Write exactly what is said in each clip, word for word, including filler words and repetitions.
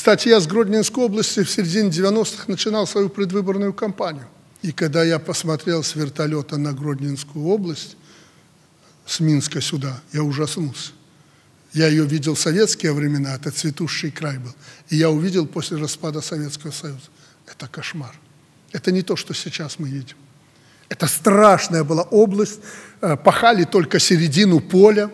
Кстати, я с Гродненской области в середине девяностых начинал свою предвыборную кампанию. И когда я посмотрел с вертолета на Гродненскую область, с Минска сюда, я ужаснулся. Я ее видел в советские времена, это цветущий край был. И я увидел после распада Советского Союза. Это кошмар. Это не то, что сейчас мы видим. Это страшная была область. Пахали только середину поля.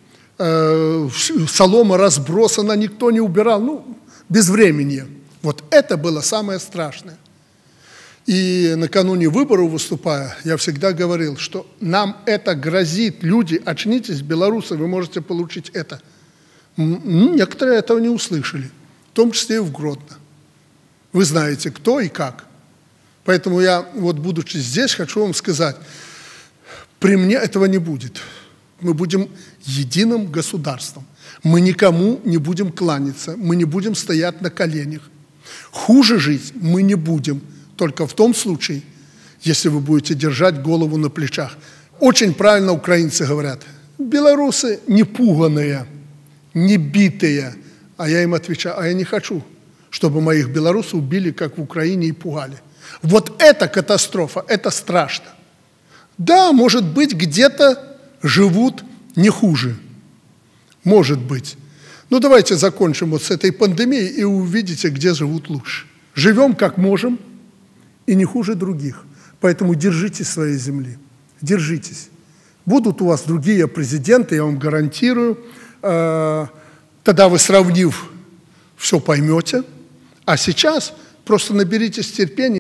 Солома разбросана, никто не убирал. Ну, безвременье. Вот это было самое страшное. И накануне выборов выступая, я всегда говорил, что нам это грозит. Люди, очнитесь, белорусы, вы можете получить это. Некоторые этого не услышали, в том числе и в Гродно. Вы знаете, кто и как. Поэтому я, вот будучи здесь, хочу вам сказать, при мне этого не будет. Мы будем единым государством. Мы никому не будем кланяться, мы не будем стоять на коленях. Хуже жить мы не будем. Только в том случае, если вы будете держать голову на плечах. Очень правильно украинцы говорят, белорусы не пуганые, не битые. А я им отвечаю, а я не хочу, чтобы моих белорусов убили, как в Украине, и пугали. Вот это катастрофа, это страшно. Да, может быть, где-то живут не хуже. Может быть. Ну, давайте закончим вот с этой пандемией, и увидите, где живут лучше. Живем как можем. И не хуже других. Поэтому держитесь своей земли. Держитесь. Будут у вас другие президенты, я вам гарантирую. Тогда вы, сравнив, все поймете. А сейчас просто наберитесь терпения.